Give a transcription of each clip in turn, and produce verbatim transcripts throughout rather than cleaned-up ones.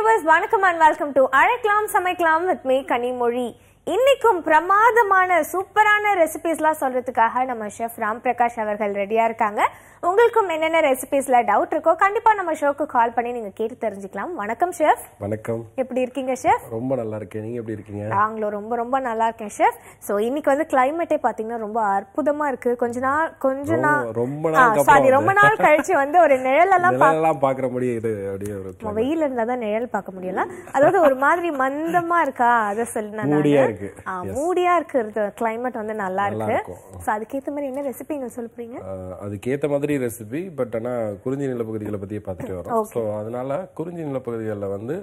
viewers, vanakkam and welcome to Araklam Samaikalam with me Kanimozhi. இன்னைக்கும் பிரமாதமான சூப்பரான ரெசிபீஸ்லாம் சொல்றதுக்காக நம்ம ஷெஃப் ராம் பிரகாஷ் அவர்கள் ரெடியா இருக்காங்க. உங்களுக்கும் என்னென்ன ரெசிபீஸ்ல டவுட் இருக்கோ கண்டிப்பா நம்ம ஷோக்கு கால் பண்ணி நீங்க கேட்டு தெரிஞ்சுக்கலாம். வணக்கம் ஷெஃப். வணக்கம். எப்படி இருக்கீங்க ஷெஃப்? ரொம்ப நல்லா இருக்கேன். நீங்க எப்படி இருக்கீங்க? நாங்களும் ரொம்ப ரொம்ப நல்லா இருக்கேன் ஷெஃப். சோ இன்னைக்கு வந்து கிளைமேட்டே பாத்தீங்கன்னா ரொம்ப அற்புதமா இருக்கு. கொஞ்ச நாள் கொஞ்ச நாள் ரொம்ப நாள் சாரி ரொம்ப நாள் கழிச்சு வந்து ஒரு நிழல் எல்லாம் நிழலெல்லாம் பார்க்க முடியுது. அப்படியே ஒரு வெயில் இருந்தா தான் நிழல் பார்க்க முடியல. அதோட ஒரு மாதிரி மந்தமா இருக்கா அத சொல்லுனா மூடியா இருக்கு. மூடியா இருக்கு. கிளைமேட் வந்து நல்லா இருக்கு. சோ அதுக்கு ஏத்த மாதிரி என்ன ரெசிபி நீங்க சொல்ல போறீங்க? அதுக்கு ஏத்த மாதிரி ரெசிபி பட் ஆனா குறிஞ்சி நிலப்பகுதிகளை பத்தியே பார்த்துட்டு வரோம். சோ அதனால குறிஞ்சி நிலப்பகுதிகளில் வந்து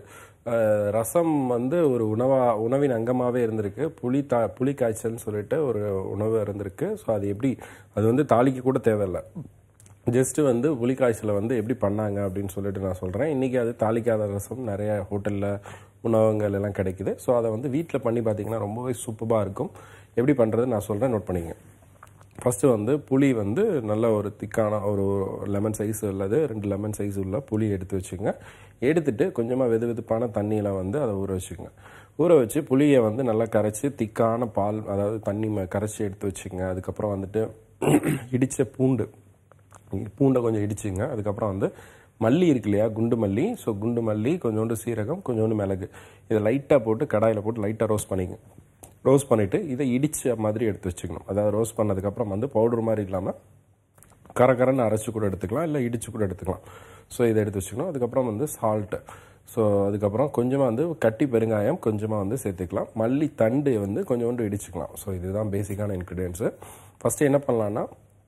ரசம் வந்து ஒரு உணவா உணவின் அங்கமாவே இருந்திருக்கு. புளி தா புளி காய்ச்சல்னு சொல்லிட்டு ஒரு உணவு இருந்திருக்கு. ஸோ அது எப்படி அது வந்து தாளிக்க கூட தேவையில்லை. ஜஸ்ட் வந்து புளி காய்ச்சலை வந்து எப்படி பண்ணாங்க அப்படின்னு சொல்லிட்டு நான் சொல்றேன். இன்னைக்கு அது தாளிக்காத ரசம் நிறைய ஹோட்டல்ல உணவகங்கள் எல்லாம் கிடைக்குது. ஸோ அதை வந்து வீட்டில் பண்ணி பார்த்தீங்கன்னா ரொம்பவே சூப்பராக இருக்கும். எப்படி பண்ணுறது நான் சொல்கிறேன், நோட் பண்ணிங்க. ஃபஸ்ட்டு வந்து புளி வந்து நல்ல ஒரு திக்கான ஒரு லெமன் சைஸ் உள்ளது ரெண்டு லெமன் சைஸ் உள்ள புளி எடுத்து வச்சுங்க. எடுத்துட்டு கொஞ்சமாக வெது வெதுப்பான தண்ணியில் வந்து அதை ஊற வச்சுக்கோங்க. ஊற வச்சு புளியை வந்து நல்லா கரைச்சி திக்கான பால் அதாவது தண்ணி கரைச்சி எடுத்து வச்சுங்க. அதுக்கப்புறம் வந்துட்டு இடித்த பூண்டு பூண்டை கொஞ்சம் இடிச்சுங்க. அதுக்கப்புறம் வந்து மல்லி இருக்கு இல்லையா, குண்டு மல்லி. ஸோ குண்டு மல்லி, கொஞ்சோண்டு சீரகம், கொஞ்சோண்டு மிளகு, இதை லைட்டாக போட்டு கடாயில் போட்டு லைட்டாக ரோஸ்ட் பண்ணிங்க. ரோஸ்ட் பண்ணிவிட்டு இதை இடித்த மாதிரி எடுத்து வச்சுக்கணும். அதாவது ரோஸ்ட் பண்ணதுக்கப்புறம் வந்து பவுடர் மாதிரி இல்லாமல் கரகரன்னு அரைச்சி கூட எடுத்துக்கலாம், இல்லை இடித்து கூட எடுத்துக்கலாம். ஸோ இதை எடுத்து வச்சுக்கணும். அதுக்கப்புறம் வந்து சால்ட்டு. ஸோ அதுக்கப்புறம் கொஞ்சமாக வந்து கட்டி பெருங்காயம் கொஞ்சமாக வந்து சேர்த்துக்கலாம். மல்லி தண்டு வந்து கொஞ்சோண்டு இடிச்சுக்கலாம். ஸோ இதுதான் பேசிக்கான இன்க்ரீடியன்ஸு. ஃபஸ்ட்டு என்ன பண்ணலான்னா,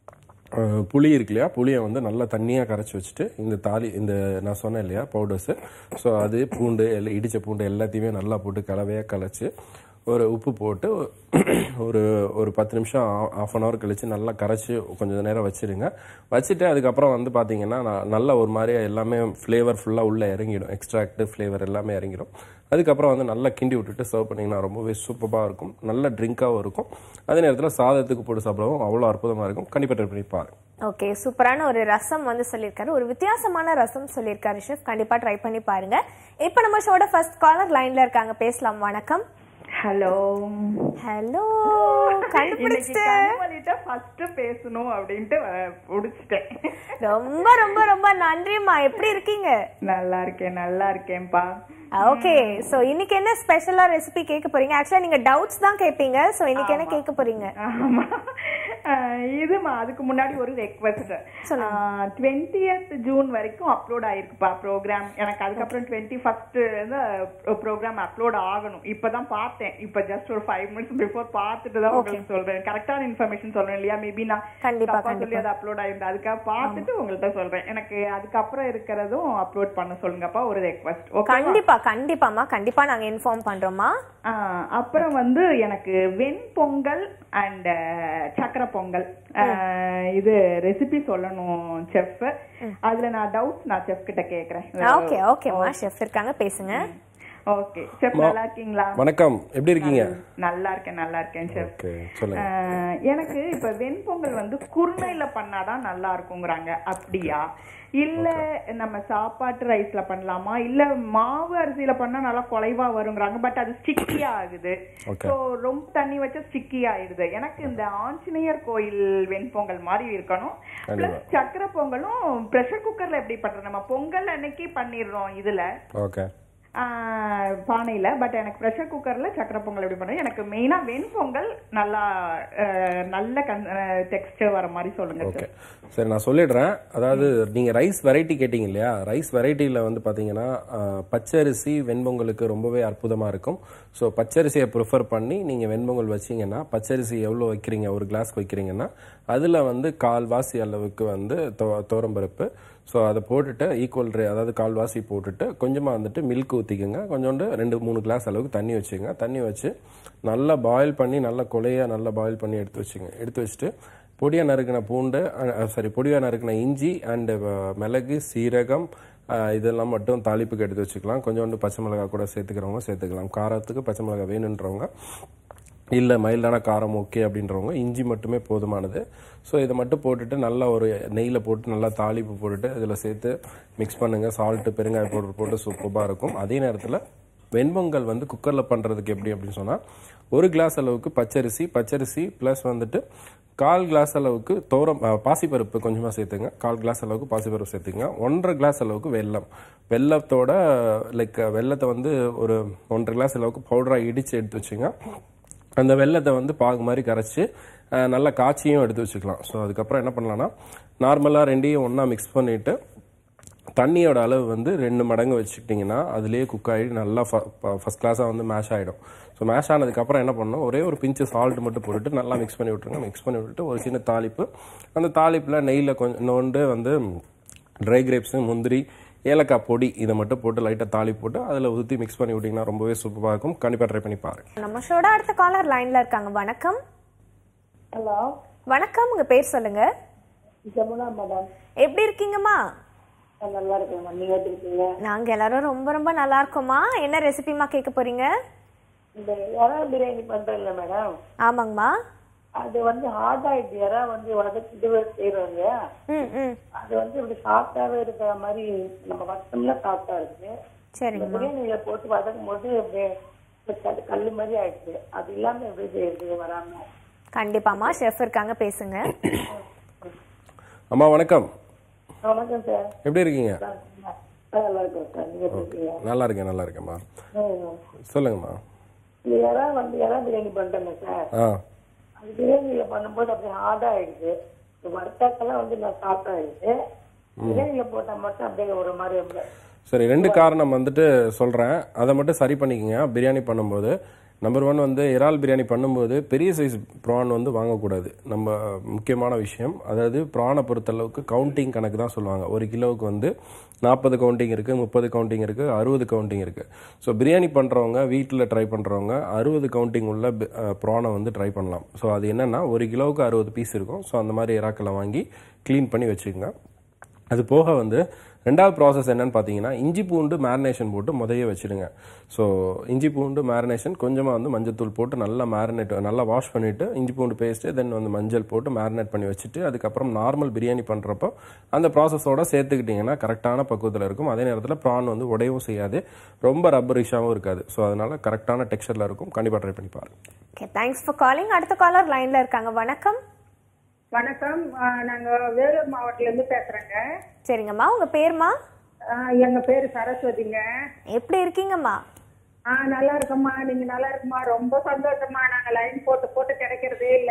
புளி இருக்கு இல்லையா, புளியை வந்து நல்லா தண்ணியாக கரைச்சி வச்சுட்டு இந்த தாலி இந்த நான் சொன்னேன் இல்லையா பவுடர்ஸு, ஸோ அது பூண்டு எல்லாம் இடித்த பூண்டு எல்லாத்தையுமே நல்லா போட்டு கலவையாக கலைச்சி ஒரு உப்பு போட்டு ஒரு ஒரு பத்து நிமிஷம் ஆஃப் அன் ஹவர் கழித்து நல்லா கரைச்சி கொஞ்சம் நேரம் வச்சுருங்க. வச்சுட்டு அதுக்கப்புறம் வந்து பார்த்தீங்கன்னா நல்ல ஒரு மாதிரியா எல்லாமே ஃப்ளேவர் ஃபுல்லாக உள்ளே இறங்கிடும். எக்ஸ்ட்ராக்ட் ஃப்ளேவர் எல்லாமே இறங்கிடும். அதுக்கப்புறம் வந்து நல்லா கிண்டி விட்டுட்டு சர்வ் பண்ணிங்கன்னா ரொம்பவே சூப்பராக இருக்கும். நல்ல ட்ரிங்காகவும் இருக்கும். அதே நேரத்தில் சாதத்துக்கு போட்டு சாப்பிடவும் அவ்வளோ அற்புதமாக இருக்கும். கண்டிப்பாக ட்ரை பண்ணி பாருங்க. ஓகே, சூப்பரான ஒரு ரசம் வந்து சொல்லியிருக்காரு. ஒரு வித்தியாசமான ரசம் சொல்லியிருக்காரு ஷெஃப். கண்டிப்பாக ட்ரை பண்ணி பாருங்க. இப்போ நம்ம ஷோட ஃபர்ஸ்ட் காலர் லைன்ல இருக்காங்க, பேசலாம். வணக்கம். ஹலோ ஹலோ கண்டுபிடிச்சிட்டேன். ஃபர்ஸ்ட் பேசணும் அப்படின்ட்டு புடிச்சிட்டேன். ரொம்ப ரொம்ப ரொம்ப நன்றிமா. எப்படி இருக்கீங்க? நல்லா இருக்கேன் நல்லா இருக்கேன்பா. ஓகே, சோ இன்னைக்கு என்ன ஸ்பெஷலா ரெசிபி கேட்க போறீங்க? ஆக்சுவலா நீங்க டவுட்ஸ் தான் கேட்பீங்க. சோ இன்னைக்கு என்ன கேட்க போறீங்க? ஆமா, இதுமா அதுக்கு முன்னாடி ஒரு ரெக்வெஸ்ட். டுவெண்டியத் ஜூன் வரைக்கும் அப்லோட் ஆயிருக்குப்பா ப்ரோக்ராம். எனக்கு அதுக்கப்புறம் டுவெண்ட்டி ஃபர்ஸ்ட் ப்ரோக்ராம் அப்லோட் ஆகணும். இப்பதான் பார்த்தேன். இப்ப ஜஸ்ட் ஒரு ஃபைவ் மினிட்ஸ் பிஃபோர் பார்த்துட்டு தான் உங்களுக்கு சொல்றேன். கரெக்டான இன்ஃபர்மேஷன் சொல்றேன் இல்லையா? மேபி நான் கண்டிப்பா சொல்லி அது அப்லோட் ஆயிருந்தேன். அதுக்காக பார்த்துட்டு உங்கள்கிட்ட சொல்றேன். எனக்கு அதுக்கப்புறம் இருக்கிறதும் அப்லோட் பண்ண சொல்லுங்கப்பா, ஒரு ரெக்வெஸ்ட். கண்டிப்பா கண்டிப்பாமா, கண்டிப்பா நாங்க இன்ஃபார்ம் பண்றோமா. அப்புறம் வந்து எனக்கு வெண்பொங்கல் அண்ட் சக்கரை பொங்கல் இது ரெசிபி சொல்லணும் செஃப். அதுல நான் டவுட்ஸ் நான் செஃப் கிட்ட கேக்குறேன். ஓகே ஓகேமா, செஃப் இருக்காங்க, பேசுங்க. ஓகே செஃப், நல்லா இருக்கீங்களா? வணக்கம், எப்படி இருக்கீங்க? நல்லா இருக்கேன் நல்லா இருக்கேன் செஃப். சொல்லுங்க. எனக்கு இப்ப வெண்பொங்கல் வந்து குருணையில பண்ணாதான் நல்லா இருக்குங்கிறாங்க, அப்படியா? இல்ல நம்ம சாப்பாட்டு ரைஸ்ல பண்ணலாமா? இல்ல மாவு அரிசியில பண்ணா நல்லா குலைவா வருங்கிறாங்க. பட் அது ஸ்டிக்கியா ஆகுது. சோ ரொம்ப தண்ணி வச்சா ஸ்டிக்கி ஆயிடுது. எனக்கு இந்த ஆஞ்சநேயர் கோயில் வெண்பொங்கல் மாதிரி இருக்கணும். பிளஸ் சக்கரை பொங்கலும் பிரஷர் குக்கர்ல எப்படி பண்றோம்? நம்ம பொங்கல் அன்னைக்கு பண்ணிடுறோம் இதுல பானையில. பட் எனக்கு பிரஷர் குக்கர்ல சக்கரை பொங்கல் எப்படி பண்றது? எனக்கு மெயினா வெண்பொங்கல் நல்லா நல்ல டெக்ஸ்டர் வர மாதிரி சொல்லுங்க. ஓகே சரி, நான் சொல்லிடுறேன். அதாவது நீங்க ரைஸ் வெரைட்டி கேட்டீங்க இல்லையா? ரைஸ் வெரைட்டியில வந்து பாத்தீங்கன்னா பச்சரிசி வெண்பொங்கலுக்கு ரொம்பவே அற்புதமா இருக்கும். ஸோ பச்சரிசியை ப்ரிஃபர் பண்ணி நீங்க வெண்பொங்கல் வச்சீங்கன்னா, பச்சரிசி எவ்வளோ வைக்கிறீங்க, ஒரு கிளாஸ் வைக்கிறீங்கன்னா அதுல வந்து கால்வாசி அளவுக்கு வந்து தோரம்பருப்பு. ஸோ அதை போட்டுட்டு ஈக்குவல் ரே அதாவது கால்வாசி போட்டுட்டு கொஞ்சமாக வந்துட்டு மில்க் ஊற்றிக்கோங்க. கொஞ்சோண்டு ரெண்டு மூணு கிளாஸ் அளவுக்கு தண்ணி வச்சுக்கோங்க. தண்ணி வச்சு நல்லா பாயில் பண்ணி நல்லா கொலையாக நல்லா பாயில் பண்ணி எடுத்து வச்சுங்க. எடுத்து வச்சுட்டு பொடியாக நறுக்கின பூண்டு சாரி பொடியாக நறுக்கின இஞ்சி அண்டு மிளகு சீரகம் இதெல்லாம் மட்டும் தாளிப்புக்கு எடுத்து வச்சுக்கலாம். கொஞ்சோண்டு பச்சை மிளகாய் கூட சேர்த்துக்கிறவங்க சேர்த்துக்கலாம். காரத்துக்கு பச்சை மிளகாய் வேணுன்றவங்க இல்லை மைல்டான காரம் ஓகே அப்படின்றவங்க இஞ்சி மட்டுமே போதுமானது. ஸோ இதை மட்டும் போட்டுட்டு நல்லா ஒரு நெய்யில் போட்டு நல்லா தாளிப்பு போட்டுட்டு இதில் சேர்த்து மிக்ஸ் பண்ணுங்கள். சால்ட்டு பெருங்காய பவுடர் போட்டு சூப்பராக இருக்கும். அதே நேரத்தில் வெண்பொங்கல் வந்து குக்கரில் பண்ணுறதுக்கு எப்படி அப்படின்னு சொன்னால், ஒரு கிளாஸ் அளவுக்கு பச்சரிசி பச்சரிசி ப்ளஸ் வந்துட்டு கால் கிளாஸ் அளவுக்கு தோரம் பாசிப்பருப்பு கொஞ்சமாக சேர்த்துங்க. கால் கிளாஸ் அளவுக்கு பாசிப்பருப்பு சேர்த்துங்க. ஒன்றரை கிளாஸ் அளவுக்கு வெல்லம். வெல்லத்தோட லைக் வெல்லத்தை வந்து ஒரு ஒன்றரை கிளாஸ் அளவுக்கு பவுடராக இடித்து எடுத்து வச்சுங்க. அந்த வெல்லத்தை வந்து பாகு மாதிரி கரைச்சி நல்லா காய்ச்சியும் எடுத்து வச்சுக்கலாம். ஸோ அதுக்கப்புறம் என்ன பண்ணலான்னா, நார்மலாக ரெண்டையும் ஒன்றா மிக்ஸ் பண்ணிவிட்டு தண்ணியோட அளவு வந்து ரெண்டு மடங்கு வச்சுக்கிட்டிங்கன்னா அதுலேயே குக் ஆகி நல்லா ஃபஸ்ட் கிளாஸாக வந்து மேஷ் ஆகிடும். ஸோ மேஷ் ஆனதுக்கப்புறம் என்ன பண்ணணும், ஒரே ஒரு பிஞ்சு சால்ட் மட்டும் போட்டுட்டு நல்லா மிக்ஸ் பண்ணி விட்ருங்க. மிக்ஸ் பண்ணி விட்டுட்டு ஒரு சின்ன தாளிப்பு, அந்த தாளிப்பில் நெய்யில் கொஞ்சம் நோண்டு வந்து ட்ரை கிரேப்ஸு முந்திரி ஏலக்காய் பொடி இதை மட்டும் போட்டு லைட்டாக தாளி போட்டு அதில் ஊற்றி மிக்ஸ் பண்ணி விட்டிங்கன்னா ரொம்பவே சூப்பராக இருக்கும். கண்டிப்பாக ட்ரை பண்ணி பாருங்க. நம்ம ஷோட அடுத்த காலர் லைன்ல இருக்காங்க. வணக்கம். ஹலோ வணக்கம், உங்க பேர் சொல்லுங்க. ஜமுனா மேடம். எப்படி இருக்கீங்கம்மா? நல்லா இருக்கேன். நீங்க எப்படி இருக்கீங்க? நாங்க எல்லாரும் ரொம்ப ரொம்ப நல்லா இருக்கோம்மா. என்ன ரெசிபிமா கேட்க போறீங்க? இந்த எறா பிரியாணி பண்றேன்ல மேடம். ஆமாங்கம்மா. அது வந்து ஹார்ட் ஆயிடுச்சு. எறா வந்து வதக்கிட்டு செய்யறோங்க. ம் ம் அது வந்து இப்படி சாஃப்டாவே இருக்கிற மாதிரி நம்ம வச்சோம்னா சாஃப்டா இருக்கு. சரிங்க. பிரியாணியில போட்டு வதக்கும் போது அப்படியே கல்லு மாதிரி ஆயிடுச்சு. அது இல்லாம எப்படி செய்யறது வராம? கண்டிப்பாமா, ஷெஃப் இருக்காங்க, பேசுங்க. அம்மா வணக்கம். வணக்கம் சார். எப்படி இருக்கீங்க? நல்லா இருக்கேன் சார். நீங்க எப்படி இருக்கீங்க? நல்லா இருக்கேன் நல்லா இருக்கேம்மா. சொல்லுங்கம்மா. இந்த எறா வந்து எறா பிரியாணி பண்றேங்க சார். ஆ அது பிரியாணியில பண்ணும்போது அப்படியே ஹார்ட் ஆயிடுச்சு. வறுத்தாக்கெல்லாம் வந்து நான் சாஃப்ட் ஆயிடுச்சு. பிரியாணியில போட்டா மட்டும் அப்படியே ஒரு மாதிரி. சரி, ரெண்டு காரணம் வந்துட்டு சொல்கிறேன், அதை மட்டும் சரி பண்ணிக்கங்க. பிரியாணி பண்ணும்போது நம்பர் ஒன் வந்து இறால் பிரியாணி பண்ணும்போது பெரிய சைஸ் ப்ரான் வந்து வாங்கக்கூடாது. நம்ம முக்கியமான விஷயம், அதாவது ப்ரானை பொறுத்தளவுக்கு கவுண்டிங் கணக்கு தான் சொல்லுவாங்க. ஒரு கிலோவுக்கு வந்து நாற்பது கவுண்டிங் இருக்குது, முப்பது கவுண்டிங் இருக்குது, அறுபது கவுண்டிங் இருக்குது. ஸோ பிரியாணி பண்ணுறவங்க வீட்டில் ட்ரை பண்ணுறவங்க அறுபது கவுண்டிங் உள்ள ப்ரானை வந்து ட்ரை பண்ணலாம். ஸோ அது என்னென்னா ஒரு கிலோவுக்கு அறுபது பீஸ் இருக்கும். ஸோ அந்த மாதிரி இறாக்களை வாங்கி க்ளீன் பண்ணி வச்சுக்கோங்க. அது போக வந்து ரெண்டாவது ப்ராசஸ் என்னன்னு பார்த்தீங்கன்னா, இஞ்சி பூண்டு மேரினேஷன் போட்டு முதைய வச்சுடுங்க. ஸோ இஞ்சி பூண்டு மேரினேஷன் கொஞ்சமாக வந்து மஞ்சத்தூள் போட்டு நல்லா மேரினேட் நல்லா வாஷ் பண்ணிவிட்டு இஞ்சி பூண்டு பேஸ்ட்டு தென் வந்து மஞ்சள் போட்டு மேரினேட் பண்ணி வச்சுட்டு அதுக்கப்புறம் நார்மல் பிரியாணி பண்ணுறப்போ அந்த ப்ராசஸோடு சேர்த்துக்கிட்டிங்கன்னா கரெக்டான பக்குவத்தில் இருக்கும். அதே நேரத்தில் ப்ரான் வந்து உடையவும் செய்யாது, ரொம்ப ரப்பரிஷாகவும் இருக்காது. ஸோ அதனால் கரெக்டான டெக்ஸ்சரில் இருக்கும். கண்டிப்பாக ட்ரை பண்ணி பாருங்க. Okay, thanks for calling. அடுத்த காலர் லைனில் இருக்காங்க. வணக்கம். வணக்கம். நாங்க வேலூர் மாவட்டத்துல இருந்து பேசுறேங்க. சரிங்கம்மா, உங்க பேருமா? எங்க பேரு சரஸ்வதிங்க. எப்படி இருக்கீங்கம்மா? ஆஹ் நல்லா இருக்கம்மா. நீங்க நல்லா இருக்குமா? ரொம்ப சந்தோஷமா. நாங்க லைன் போட்டு போட்டு கிடைக்கிறதே இல்ல.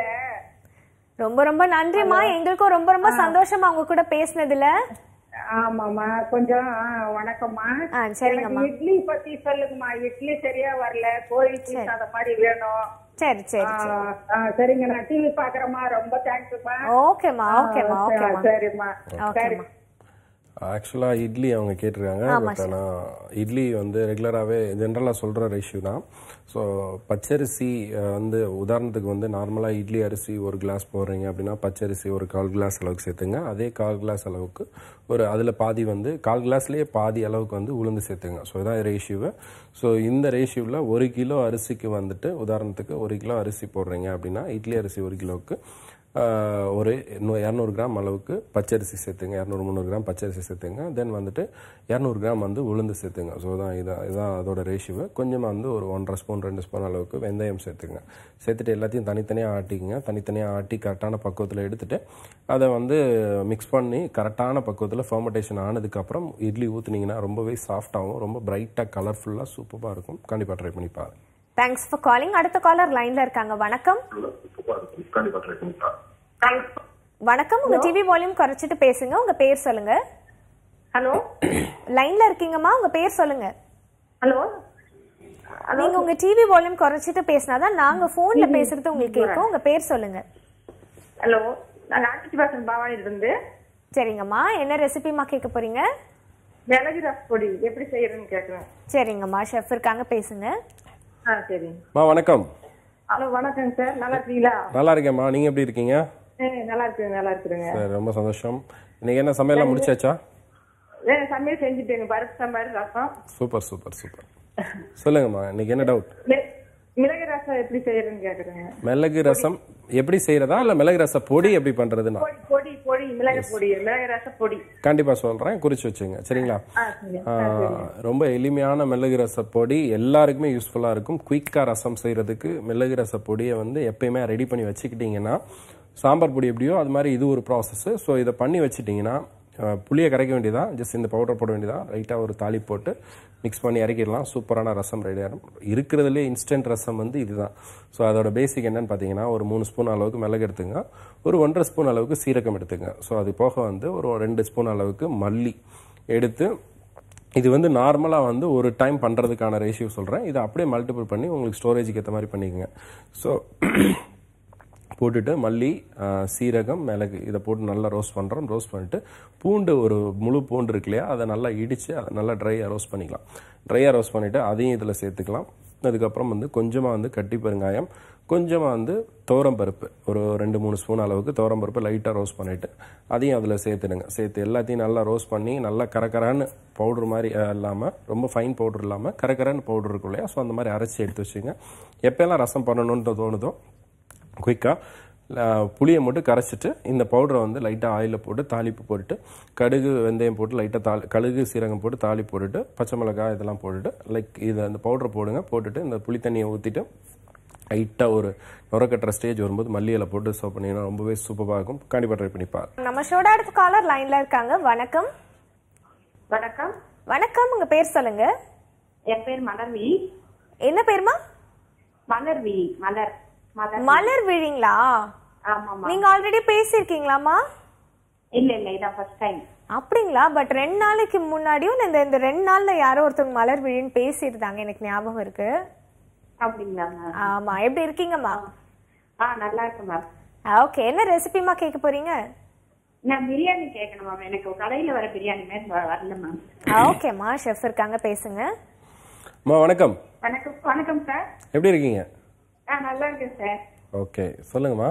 ரொம்ப ரொம்ப நன்றிமா. எங்களுக்கும் ரொம்ப ரொம்ப சந்தோஷமா உங்க கூட பேசினதுல. ஆமாமா, கொஞ்சம் வணக்கம்மா. சரிங்கம்மா. இட்லி பத்தி சொல்லுங்கம்மா. இட்லி சரியா வரல, கோழி பீஸ் அத மாதிரி வேணும். சரி சரி சரிங்க. நான் டிவி பாக்குறேம்மா. ரொம்ப தேங்க்ஸ்மா. ஓகேமா ஓகேமா ஓகேமா சரிம்மா சரி. ஆக்சுவலாக இட்லி அவங்க கேட்டிருக்காங்க. பட் ஆனால் இட்லி வந்து ரெகுலராகவே ஜென்ரலாக சொல்கிற ரேஷியோ தான். ஸோ பச்சரிசி வந்து உதாரணத்துக்கு வந்து நார்மலாக இட்லி அரிசி ஒரு கிளாஸ் போடுறீங்க அப்படின்னா பச்சரிசி ஒரு கால் கிளாஸ் அளவுக்கு சேர்த்துங்க. அதே கால் கிளாஸ் அளவுக்கு ஒரு அதில் பாதி வந்து கால் கிளாஸ்லேயே பாதி அளவுக்கு வந்து உளுந்து சேர்த்துங்க. ஸோ இதான் ரேஷியோவை. ஸோ இந்த ரேஷியோவில் ஒரு கிலோ அரிசிக்கு வந்துட்டு உதாரணத்துக்கு ஒரு கிலோ அரிசி போடுறீங்க அப்படின்னா இட்லி அரிசி ஒரு கிலோவுக்கு ஒரு இரநூறு கிராம் அளவுக்கு பச்சரிசி சேர்த்துங்க. இரநூறு முந்நூறு கிராம் பச்சரிசி சேர்த்துங்க. தென் வந்துட்டு இரநூறு கிராம் வந்து உளுந்து சேர்த்துங்க. ஸோ தான் இதான் இதான் அதோட ரேஷியோவை. கொஞ்சமாக வந்து ஒரு ஒன்றரை ஸ்பூன் ரெண்டு ஸ்பூன் அளவுக்கு வெந்தயம் சேர்த்துங்க. சேர்த்துட்டு எல்லாத்தையும் தனித்தனியாக ஆட்டிக்குங்க. தனித்தனியாக ஆட்டி கரெக்டான பக்குவத்தில் எடுத்துகிட்டு அதை வந்து மிக்ஸ் பண்ணி கரெக்டான பக்குவத்தில் ஃபர்மெண்டேஷன் ஆனதுக்கப்புறம் இட்லி ஊற்றுனீங்கன்னா ரொம்பவே சாஃப்டாகவும் ரொம்ப பிரைட்டாக கலர்ஃபுல்லாக சூப்பராக இருக்கும். கண்டிப்பாக ட்ரை பண்ணி பாருங்க. Thanks for calling. அடுத்த காலர் லைன்ல இருக்காங்க. வணக்கம். வணக்கம். உங்க டிவி வால்யூம் குறைச்சிட்டு பேசுங்க. உங்க பேர் சொல்லுங்க. ஹலோ, லைன்ல இருக்கீங்கம்மா, உங்க பேர் சொல்லுங்க. ஹலோ, நீங்க உங்க டிவி வால்யூம் குறைச்சிட்டு பேசினாதான் நாங்க போன்ல பேசுறது உங்களுக்கு கேட்கும். உங்க பேர் சொல்லுங்க. ஹலோ, நான் ஆட்சி பேசுறேன் பவானில இருந்து. சரிங்கம்மா, என்ன ரெசிபிமா கேட்க போறீங்க? மிளகு ரஸ் பொடி எப்படி செய்யறதுன்னு கேக்குறேன். சரிங்கம்மா, ஷெஃப் இருக்காங்க, பேசுங்க. ஆ சரிங்க. மா வணக்கம். ஹலோ வணக்கம் சார். நல்லா இருக்கீங்களா? நல்லா இருக்கேம்மா, நீங்க எப்படி இருக்கீங்க? நல்லா இருக்கு நல்லா இருக்குங்க. சரி, ரொம்ப சந்தோஷம். இன்னைக்கு என்ன சமையலாம் முடிச்சாச்சா? சமையல் செஞ்சுட்டேங்க. பருப்பு sambar, rasam. Super super super. சொல்லுங்கம்மா, இன்னைக்கு என்ன டவுட்? மிளகு ரசம் ரசம் எப்படி செய்யறதுன்னு கேக்குறேன். மிளகு ரசம் எப்படி செய்யறதா இல்ல மிளகு ரச பொடி எப்படி பண்றதுன்னா? பொடி பொடி பொடி மிளகு பொடி மிளகு ரச பொடி. கண்டிப்பா சொல்றேன், குறிச்சு வச்சுங்க சரிங்களா. ரொம்ப எளிமையான மிளகு ரச பொடி எல்லாருக்குமே யூஸ்ஃபுல்லா இருக்கும். குயிக்கா ரசம் செய்யறதுக்கு மிளகு ரச பொடியை வந்து எப்பயுமே ரெடி பண்ணி வச்சுக்கிட்டீங்கன்னா, சாம்பார் பொடி எப்படியோ அது மாதிரி இது ஒரு ப்ராசஸ். ஸோ இதை பண்ணி வச்சுட்டீங்கன்னா புளியை கரைக்க வேண்டியதான், ஜஸ்ட் இந்த பவுடர் போட வேண்டியதான், லைட்டாக ஒரு தாளி போட்டு மிக்ஸ் பண்ணி இறக்கிடலாம். சூப்பரான ரசம் ரெடி ஆகிடும். இருக்கிறதுலே இன்ஸ்டன்ட் ரசம் வந்து இதுதான். ஸோ அதோட பேசிக் என்னன்னு பார்த்தீங்கன்னா, ஒரு மூணு ஸ்பூன் அளவுக்கு மிளகு எடுத்துங்க, ஒரு ஒன்றரை ஸ்பூன் அளவுக்கு சீரகம் எடுத்துங்க. ஸோ அது போக வந்து ஒரு ரெண்டு ஸ்பூன் அளவுக்கு மல்லி எடுத்து, இது வந்து நார்மலாக வந்து ஒரு டைம் பண்ணுறதுக்கான ரேஷியோ சொல்கிறேன். இதை அப்படியே மல்டிபிள் பண்ணி உங்களுக்கு ஸ்டோரேஜுக்கு ஏற்ற மாதிரி பண்ணிக்கோங்க. ஸோ போட்டுட்டு மல்லி, சீரகம், மிளகு இதை போட்டு நல்லா ரோஸ்ட் பண்ணுறோம். ரோஸ்ட் பண்ணிட்டு பூண்டு, ஒரு முழு பூண்டு இருக்கு இல்லையா, அதை நல்லா இடித்து அதை நல்லா ட்ரையாக ரோஸ்ட் பண்ணிக்கலாம். ட்ரையாக ரோஸ்ட் பண்ணிவிட்டு அதையும் இதில் சேர்த்துக்கலாம். அதுக்கப்புறம் வந்து கொஞ்சமாக வந்து கட்டி பெருங்காயம், கொஞ்சமாக வந்து துவரம் பருப்பு, ஒரு ரெண்டு மூணு ஸ்பூன் அளவுக்கு துவரம் பருப்பு லைட்டாக ரோஸ்ட் பண்ணிவிட்டு அதையும் அதில் சேர்த்துடுங்க. சேர்த்து எல்லாத்தையும் நல்லா ரோஸ்ட் பண்ணி நல்லா கரகரான்னு பவுட்ரு மாதிரி இல்லாமல், ரொம்ப ஃபைன் பவுட்ரு இல்லாமல் கரகரான்னு பவுட்ரு இருக்கும் இல்லையா, ஸோ அந்த மாதிரி அரைச்சி எடுத்து வச்சுங்க. எப்போல்லாம் ரசம் பண்ணணும்னு தோணுதோ குயிக்காக புளியை மட்டும் கரைச்சிட்டு இந்த பவுடரை வந்து லைட்டாக ஆயிலில் போட்டு தாளிப்பு போட்டுட்டு, கடுகு வெந்தயம் போட்டு லைட்டாக தாளி கடுகு சீரகம் போட்டு தாளி போட்டுட்டு, பச்சை மிளகாய் இதெல்லாம் போட்டுட்டு லைக் இதை அந்த பவுடரை போடுங்க. போட்டுட்டு இந்த புளி தண்ணியை ஊற்றிட்டு லைட்டாக ஒரு நுரக்கட்டுற ஸ்டேஜ் வரும்போது மல்லியில் போட்டு சர்வ் பண்ணிங்கன்னா ரொம்பவே சூப்பராக இருக்கும். கண்டிப்பாக ட்ரை பண்ணிப்பா. நம்ம ஷோட அடுத்த காலர் லைன்ல இருக்காங்க. வணக்கம். வணக்கம். வணக்கம், உங்க பேர் சொல்லுங்க. என் பேர் மலர்வி. என்ன பேருமா? மலர்வி. மலர் மலர் விழிங்களா? ஆமாமா. நீங்க ஆல்ரெடி பேசிருக்கீங்களாமா? இல்ல இல்ல, இதான் ஃபர்ஸ்ட் டைம். அப்படிங்களா? பட் ரெண்டு நாளைக்கு முன்னாடியும் இந்த இந்த ரெண்டு நாள்ல யாரோ ஒருத்தவங்க மலர் விழின்னு பேசியிருந்தாங்க, எனக்கு ஞாபகம் இருக்கு. அப்படிங்களா? ஆமா. எப்படி இருக்கீங்கம்மா? ஆ நல்லா இருக்கு மேம். ஓகே, என்ன ரெசிபிமா கேட்க போறீங்க? நான் பிரியாணி கேட்கணும் மேம். எனக்கு கடையில வர பிரியாணி மாதிரி வரல மேம். ஓகேம்மா, ஷெஃப் இருக்காங்க, பேசுங்க. அம்மா வணக்கம். வணக்கம். வணக்கம் சார். எப்படி இருக்கீங்க? ஆ நல்லா இருக்கேன் சார். ஓகே, சொல்லுங்கம்மா.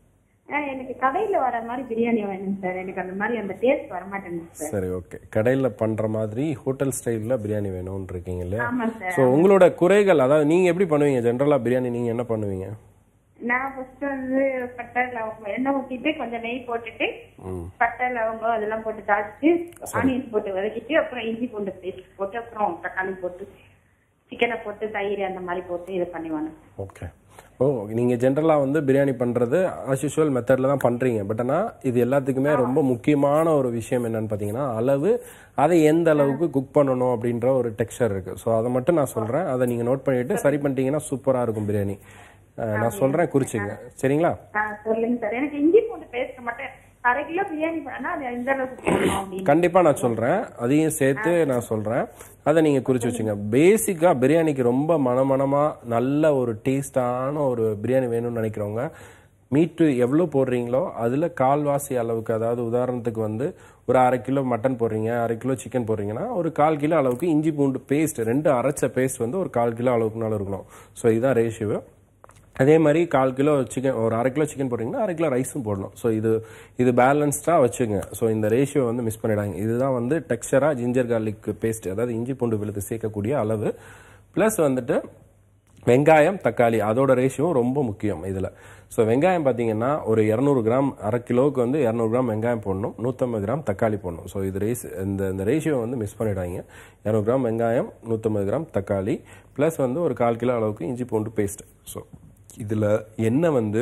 எனக்கு கடையில வர மாதிரி பிரியாணி வேணும் சார். எனக்கு அந்த மாதிரி அந்த டேஸ்ட் வர மாட்டேங்குது சார். சரி, ஓகே. கடையில பண்ற மாதிரி ஹோட்டல் ஸ்டைல்ல பிரியாணி வேணும்னு இருக்கீங்க இல்லையா? ஆமா சார். சோ உங்களோட குறைகள், அதாவது நீங்க எப்படி பண்ணுவீங்க ஜெனரலா பிரியாணி? நீங்க என்ன பண்ணுவீங்க? நான் ஃபர்ஸ்ட் வந்து பட்டை லவங்கம் எண்ணெய் ஊத்திட்டு கொஞ்சம் நெய் போட்டுட்டு பட்டை லவங்கம் அதெல்லாம் போட்டு தாளிச்சு ஆனியன் போட்டு வதக்கிட்டு அப்புறம் இஞ்சி பூண்டு பேஸ்ட் போட்டு அப்புறம் தக்காளி போட்டு சிக்கனை போட்டு தயிர் அந்த மாதிரி போட்டு இது பண்ணுவாங்க. ஓகே. ஓ, நீங்க ஜென்ரலா வந்து பிரியாணி பண்றது ஆஸ் யூஷுவல் மெத்தட்ல தான் பண்றீங்க. பட் ஆனா இது எல்லாத்துக்குமே ரொம்ப முக்கியமான ஒரு விஷயம் என்னன்னு பாத்தீங்கன்னா அளவு. அதை எந்த அளவுக்கு குக் பண்ணணும் அப்படின்ற ஒரு டெக்ஸ்சர் இருக்கு. ஸோ அதை மட்டும் நான் சொல்றேன். அதை நீங்க நோட் பண்ணிட்டு சரி பண்ணிட்டீங்கன்னா சூப்பரா இருக்கும் பிரியாணி. நான் சொல்றேன், குறிச்சுங்க சரிங்களா? சொல்லுங்க சார். எனக்கு இஞ்சி பூண்டு பேஸ்ட் மட்டும் அரை கிலோ பிரியாணி பண்ணா அது எந்த அளவுக்கு போடணும் அப்படின்னு கண்டிப்பா நான் சொல்றேன். அதையும் சேர்த்து நான் சொல்றேன். அதை நீங்க குறிச்சு வச்சுங்க. பேசிக்கா பிரியாணிக்கு ரொம்ப மனமனமா நல்ல ஒரு டேஸ்டான ஒரு பிரியாணி வேணும்னு நினைக்கிறவங்க மீட்டு எவ்வளோ போடுறீங்களோ அதுல கால்வாசி அளவுக்கு, அதாவது உதாரணத்துக்கு வந்து ஒரு அரை கிலோ மட்டன் போடுறீங்க, அரை கிலோ சிக்கன் போடுறீங்கன்னா ஒரு கால் கிலோ அளவுக்கு இஞ்சி பூண்டு பேஸ்ட், ரெண்டு அரைச்ச பேஸ்ட் வந்து ஒரு கால் கிலோ அளவுக்குனால இருக்கணும். ஸோ இதுதான் ரேஷியோ. அதே மாதிரி கால் கிலோ சிக்கன், ஒரு அரை கிலோ சிக்கன் போடுறீங்கன்னா அரை கிலோ ரைஸும் போடணும். ஸோ இது இது பேலன்ஸ்டாக வச்சுங்க. ஸோ இந்த ரேஷியோ வந்து மிஸ் பண்ணிடாங்க. இதுதான் வந்து டெக்ஸ்சராக ஜிஞ்சர் கார்லிக் பேஸ்ட், அதாவது இஞ்சி பூண்டு விழுது சேர்க்கக்கூடிய அளவு. ப்ளஸ் வந்துட்டு வெங்காயம், தக்காளி, அதோட ரேஷியோ ரொம்ப முக்கியம் இதில். ஸோ வெங்காயம் பார்த்தீங்கன்னா ஒரு இரநூறு கிராம், அரை கிலோவுக்கு வந்து இரநூறு கிராம் வெங்காயம் போடணும், நூற்றம்பது கிராம் தக்காளி போடணும். ஸோ இது ரேஸ் இந்த இந்த ரேஷியோ வந்து மிஸ் பண்ணிடாங்க. இரநூறு கிராம் வெங்காயம், நூற்றம்பது கிராம் தக்காளி, ப்ளஸ் வந்து ஒரு கால் கிலோ அளவுக்கு இஞ்சி பூண்டு பேஸ்ட். ஸோ இதில் எண்ணெய் வந்து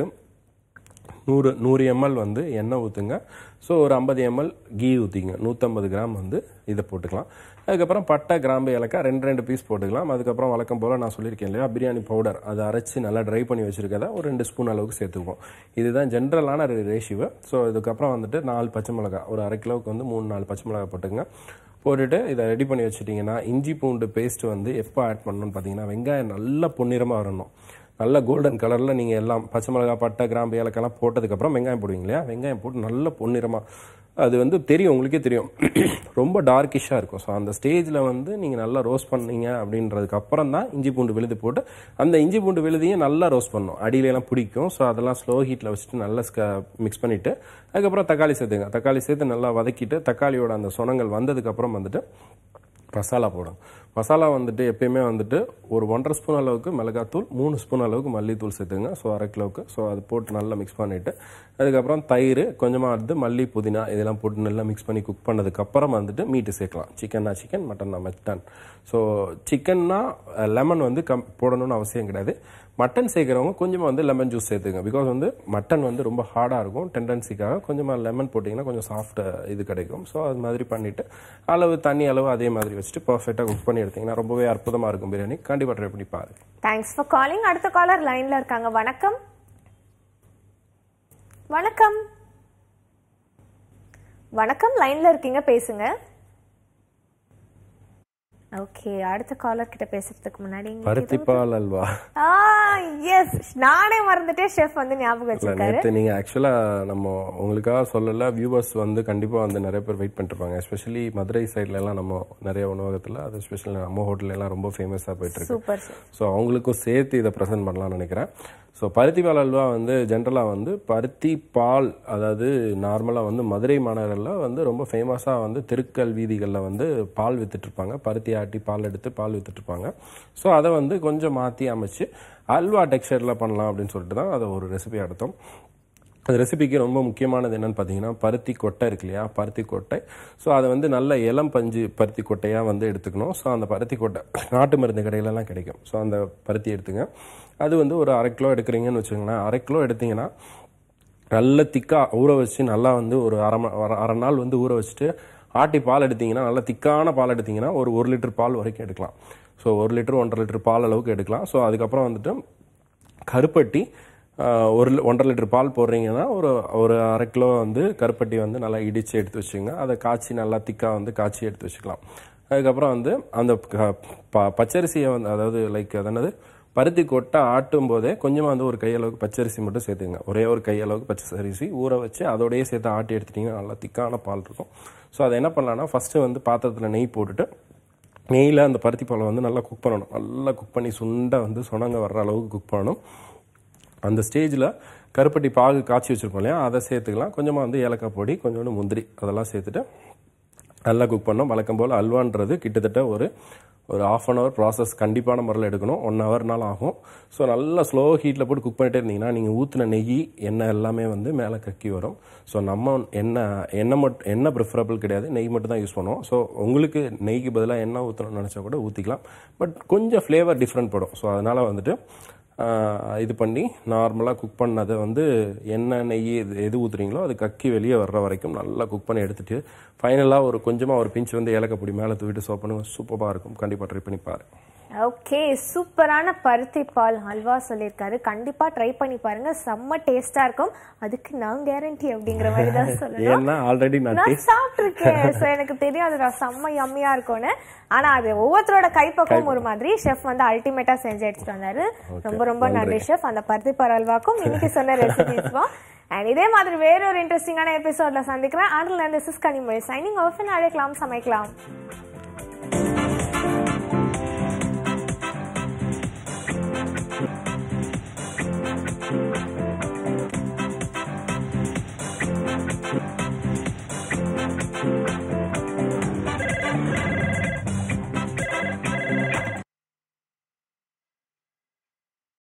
நூறு நூறு எம்எல் வந்து எண்ணெய் ஊற்றுங்க. ஸோ ஒரு ஐம்பது எம்எல் கீ ஊற்றிங்க. நூற்றம்பது கிராம் வந்து இதை போட்டுக்கலாம். அதுக்கப்புறம் பட்டை, கிராம்பு, ஏலக்காய் ரெண்டு ரெண்டு பீஸ் போட்டுக்கலாம். அதுக்கப்புறம் வழக்கம் போல் நான் சொல்லியிருக்கேன் இல்லையா, பிரியாணி பவுடர் அதை அரைச்சி நல்லா ட்ரை பண்ணி வச்சுருக்கதை ஒரு ரெண்டு ஸ்பூன் அளவுக்கு சேர்த்துக்குவோம். இதுதான் ஜென்ரலான ரேஷியோ. ஸோ இதுக்கப்புறம் வந்துட்டு நாலு பச்சை மிளகாய், ஒரு அரை கிலோவுக்கு வந்து மூணு நாலு பச்சை மிளகாய் போட்டுங்க. போட்டுட்டு இதை ரெடி பண்ணி வச்சுட்டிங்கன்னா இஞ்சி பூண்டு பேஸ்ட் வந்து எப்போ ஆட் பண்ணணும்னு பார்த்தீங்கன்னா வெங்காயம் நல்லா பொன்னிறமாக வரணும். நல்ல கோல்டன் கலரில் நீங்கள் எல்லாம் பச்சை மிளகாய், பட்டை, கிராம்பு, ஏலக்காய்லாம் போட்டதுக்கப்புறம் வெங்காயம் போடுவீங்க இல்லையா, வெங்காயம் போட்டு நல்ல பொன்னிறமாக அது வந்து தெரியும், உங்களுக்கே தெரியும், ரொம்ப டார்க்கிஷாக இருக்கும். ஸோ அந்த ஸ்டேஜில் வந்து நீங்கள் நல்லா ரோஸ்ட் பண்ணீங்க அப்படின்றதுக்கு அப்புறம் தான் இஞ்சி பூண்டு விழுது போட்டு அந்த இஞ்சி பூண்டு விழுதையும் நல்லா ரோஸ்ட் பண்ணணும். அடியிலலாம் பிடிக்கும். ஸோ அதெல்லாம் ஸ்லோ ஹீட்டில் வச்சுட்டு நல்லா மிக்ஸ் பண்ணிவிட்டு அதுக்கப்புறம் தக்காளி சேர்த்துங்க. தக்காளி சேர்த்து நல்லா வதக்கிட்டு தக்காளியோட அந்த சொனங்கள் வந்ததுக்கப்புறம் வந்துட்டு மசாலா போடும். மசாலா வந்துட்டு எப்பயுமே வந்துட்டு ஒரு ஒன்றரை ஸ்பூன் அளவுக்கு மிளகாத்தூள், மூணு ஸ்பூன் அளவுக்கு மல்லித்தூள் சேர்த்துங்க. ஸோ அரை கிலோவுக்கு. ஸோ அது போட்டு நல்லா மிக்ஸ் பண்ணிவிட்டு அதுக்கப்புறம் தயிர் கொஞ்சமாக வந்து மல்லி புதினா இதெல்லாம் போட்டு நல்லா மிக்ஸ் பண்ணி குக் பண்ணதுக்கப்புறம் வந்துட்டு மீட்டு சேர்க்கலாம். சிக்கன்னா சிக்கன், மட்டன்னா மட்டன். ஸோ சிக்கன்னா லெமன் வந்து கம் போடணும்னு அவசியம் கிடையாது. மட்டன் சேர்க்குறவங்க கொஞ்சமாக வந்து லெமன் ஜூஸ் சேர்த்துங்க. பிகாஸ் வந்து மட்டன் வந்து ரொம்ப ஹார்டாக இருக்கும். டெண்டன்சிக்காக கொஞ்சமாக லெமன் போட்டிங்கன்னா கொஞ்சம் சாஃப்ட் இது கிடைக்கும். ஸோ அது மாதிரி பண்ணிவிட்டு அளவு தண்ணி அளவு அதே மாதிரி வச்சுட்டு பர்ஃபெக்டாக குக் பண்ணி எடுத்தீங்கன்னா ரொம்பவே அற்புதமாக இருக்கும் பிரியாணி. கண்டிப்பாக ட்ரை பண்ணி பாருங்க. Thanks for calling. அடுத்த காலர் லைன்ல இருக்காங்க. வணக்கம். வணக்கம். வணக்கம், லைன்ல இருக்கீங்க, பேசுங்க. ஓகே, அடுத்த காலர் கிட்ட பேசுறதுக்கு முன்னாடி பருத்திப்பால் அல்வா. ஆ எஸ், நானே மறந்துட்டேன். ஷெஃப் வந்து ஞாபகம் வச்சிருக்காரு. நேத்து நீங்க ஆக்சுவலா நம்ம உங்களுக்காக சொல்லல, வியூவர்ஸ் வந்து கண்டிப்பா வந்து நிறைய பேர் வெயிட் பண்ணிட்டு இருப்பாங்க. எஸ்பெஷலி மதுரை சைட்ல எல்லாம் நம்ம நிறைய உணவகத்துல, அது ஸ்பெஷலி நம்ம ஹோட்டல்ல எல்லாம் ரொம்ப ஃபேமஸா போயிட்டு இருக்கு. சூப்பர். ஸோ அவங்களுக்கும் சேர்த்து இதை ப்ரெசென்ட் பண்ணலாம்னு நினைக்கிறேன். ஸோ பருத்தி பால் அல்வா வந்து ஜென்ரலாக வந்து பருத்தி பால், அதாவது நார்மலாக வந்து மதுரை மாநகரில் வந்து ரொம்ப ஃபேமஸாக வந்து தெருக்கல் வீதிகளில் வந்து பால் வித்துட்ருப்பாங்க. பருத்தி ஆட்டி பால் எடுத்து பால் வித்துட்ருப்பாங்க. ஸோ அதை வந்து கொஞ்சம் மாற்றி அமைச்சு அல்வா டெக்ஸ்சரில் பண்ணலாம் அப்படின்னு சொல்லிட்டு தான் அதை ஒரு ரெசிபி எடுத்தோம். அந்த ரெசிபிக்கு ரொம்ப முக்கியமானது என்னன்னு பார்த்தீங்கன்னா பருத்தி கொட்டை இருக்கு இல்லையா, பருத்தி கொட்டை. ஸோ அதை வந்து நல்ல இளம் பஞ்சு பருத்தி கொட்டையாக வந்து எடுத்துக்கணும். ஸோ அந்த பருத்தி கொட்டை நாட்டு மருந்து கடையிலலாம் கிடைக்கும். ஸோ அந்த பருத்தி எடுத்துங்க. அது வந்து ஒரு அரை கிலோ எடுக்கிறீங்கன்னு வச்சுக்கோங்களேன். அரை கிலோ எடுத்தீங்கன்னா நல்ல திக்காக ஊற வச்சு நல்லா வந்து ஒரு அரை அரை நாள் வந்து ஊற வச்சுட்டு ஆட்டி பால் எடுத்தீங்கன்னா, நல்லா திக்கான பால் எடுத்தீங்கன்னா ஒரு ஒரு லிட்டர் பால் வரைக்கும் எடுக்கலாம். ஸோ ஒரு லிட்டர் ஒன்றரை லிட்டர் பால் அளவுக்கு எடுக்கலாம். ஸோ அதுக்கப்புறம் வந்துட்டு கருப்பட்டி ஒரு ஒன்றரை லிட்டர் பால் போடுறீங்கன்னா ஒரு ஒரு அரை கிலோ வந்து கருப்பட்டி வந்து நல்லா இடித்து எடுத்து வச்சுங்க. அதை காய்ச்சி நல்லா திக்காக வந்து காய்ச்சி எடுத்து வச்சுக்கலாம். அதுக்கப்புறம் வந்து அந்த பச்சரிசியை வந்து, அதாவது லைக் அது என்னது பருத்தி கொட்டை ஆட்டும் போதே கொஞ்சமாக வந்து ஒரு கையளவுக்கு பச்சரிசி மட்டும் சேர்த்துங்க. ஒரே ஒரு கையளவுக்கு பச்சரிசி ஊற வச்சு அதோடய சேர்த்து ஆட்டி எடுத்துட்டிங்கன்னா நல்லா திக்கான பால் இருக்கும். ஸோ அதை என்ன பண்ணலான்னா ஃபஸ்ட்டு வந்து பாத்திரத்தில் நெய் போட்டுட்டு நெய்யில் அந்த பருத்தி பாலை வந்து நல்லா குக் பண்ணணும். நல்லா குக் பண்ணி சுண்டை வந்து சொனங்க வர்ற அளவுக்கு குக் பண்ணணும். அந்த ஸ்டேஜில் கருப்பட்டி பாகு காய்ச்சி வச்சுருப்போம் இல்லையா, அதை சேர்த்துக்கலாம். கொஞ்சமாக வந்து ஏலக்காய் பொடி, கொஞ்சோண்டு முந்திரி, அதெல்லாம் சேர்த்துட்டு நல்லா குக் பண்ணோம். வழக்கம் போல் அல்வான்றது கிட்டத்தட்ட ஒரு ஒரு ஆஃப் அன் ஹவர் ப்ராசஸ் கண்டிப்பான முறையில் எடுக்கணும். ஒன் ஹவர்னால ஆகும். ஸோ நல்லா ஸ்லோ ஹீட்டில் போட்டு குக் பண்ணிட்டே இருந்தீங்கன்னா நீங்கள் ஊற்றின நெய் எண்ணெய் எல்லாமே வந்து மேலே கக்கி வரும். ஸோ நம்ம எண்ணெய் எண்ணெய் மட்டும் எண்ணெய் ப்ரிஃபரபிள் கிடையாது, நெய் மட்டும் தான் யூஸ் பண்ணுவோம். ஸோ உங்களுக்கு நெய்க்கு பதிலாக எண்ணெய் ஊற்றணும்னு நினச்சா கூட ஊற்றிக்கலாம். பட் கொஞ்சம் ஃப்ளேவர் டிஃப்ரெண்ட் படும். ஸோ அதனால் வந்துட்டு இது பண்ணி நார்மலாக குக் பண்ணதை வந்து எண்ணெய் நெய் எது ஊற்றுறீங்களோ அது கக்கி வெளியே வர்ற வரைக்கும் நல்லா குக் பண்ணி எடுத்துகிட்டு ஃபைனலாக ஒரு கொஞ்சமாக ஒரு பிஞ்சு வந்து ஏலக்காய் பொடி மேலே தூவிட்டு சர்வ் பண்ணுங்க. சூப்பராக இருக்கும். கண்டிப்பாக ட்ரை பண்ணி பாருங்க. ஓகே, சூப்பரான பருத்தி பால் ஹல்வா சொல்லியிருக்காரு. கண்டிப்பா ட்ரை பண்ணி பாருங்க, செம்ம டேஸ்டா இருக்கும். அதுக்கு நான் கேரண்டி அப்படிங்கிற மாதிரி தான் சொல்லணும். ஏன்னா ஆல்ரெடி நான் சாப்பிட்டுருக்கேன். ஸோ எனக்கு தெரியும் அது செம்ம யம்மியா இருக்கும்னு. ஆனா அது ஒவ்வொருத்தரோட கைப்பக்கம் ஒரு மாதிரி. ஷெஃப் வந்து அல்டிமேட்டா செஞ்சு எடுத்துட்டு வந்தாரு. ரொம்ப ரொம்ப நன்றி ஷெஃப். அந்த பருத்தி பால் ஹல்வாக்கும் இன்னைக்கு சொன்ன ரெசிபிஸ்க்கும். அண்ட் இதே மாதிரி வேற ஒரு இன்ட்ரெஸ்டிங்கான எபிசோட்ல சந்திக்கிறேன். அதில் இருந்து this is Kanimozhi signing off. அழைக்கலாம் சமைக்கலாம். Thank you.